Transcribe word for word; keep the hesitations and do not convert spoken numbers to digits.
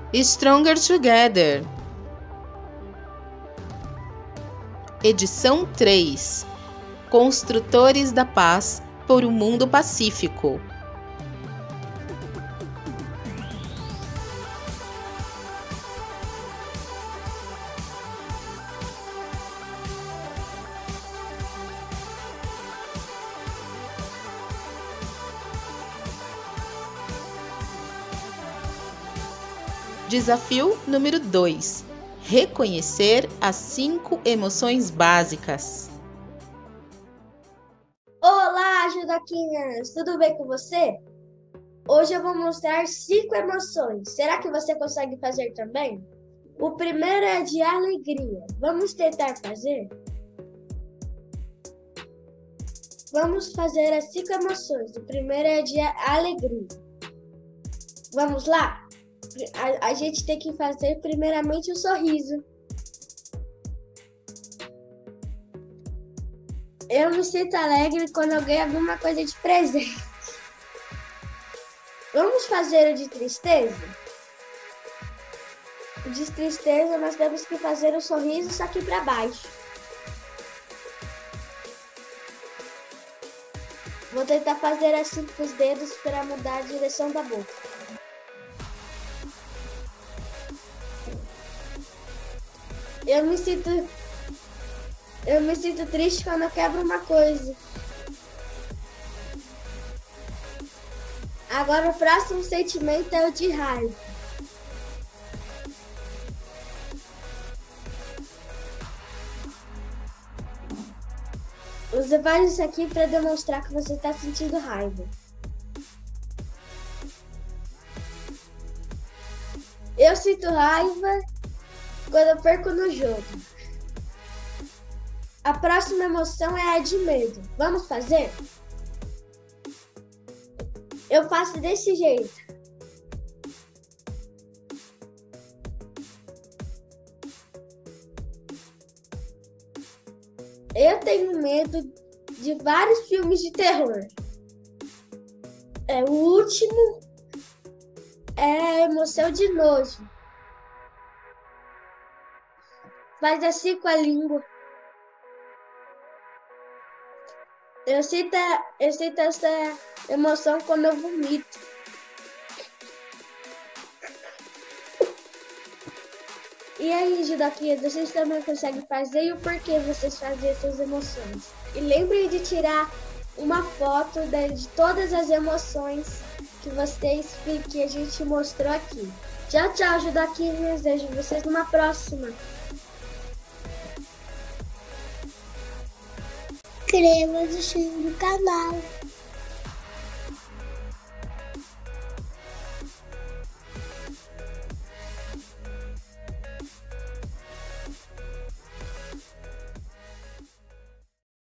Stronger Together. Edição três. Construtores da Paz por um Mundo Pacífico. Desafio número dois. Reconhecer as cinco emoções básicas. Olá, Judoquinhas! Tudo bem com você? Hoje eu vou mostrar cinco emoções. Será que você consegue fazer também? O primeiro é de alegria. Vamos tentar fazer? Vamos fazer as cinco emoções. O primeiro é de alegria. Vamos lá? A, a gente tem que fazer primeiramente o sorriso. Eu me sinto alegre quando eu ganho alguma coisa de presente. Vamos fazer o de tristeza? O de tristeza nós temos que fazer o sorriso só que para baixo. Vou tentar fazer assim com os dedos para mudar a direção da boca. Eu me sinto Eu me sinto triste quando eu quebro uma coisa. Agora o próximo sentimento é o de raiva. Você faz isso aqui para demonstrar que você está sentindo raiva. Eu sinto raiva quando eu perco no jogo. A próxima emoção é a de medo. Vamos fazer? Eu faço desse jeito. Eu tenho medo de vários filmes de terror. É, o último é a emoção de nojo. Faz assim com a língua. Eu sinto, eu sinto essa emoção quando eu vomito. E aí, Judoquinhas, vocês também conseguem fazer e o porquê vocês fazem essas emoções? E lembrem de tirar uma foto de todas as emoções que vocês que a gente mostrou aqui. Tchau, tchau, Judoquinhas. Vejo vocês numa próxima. Inscreva-se no canal.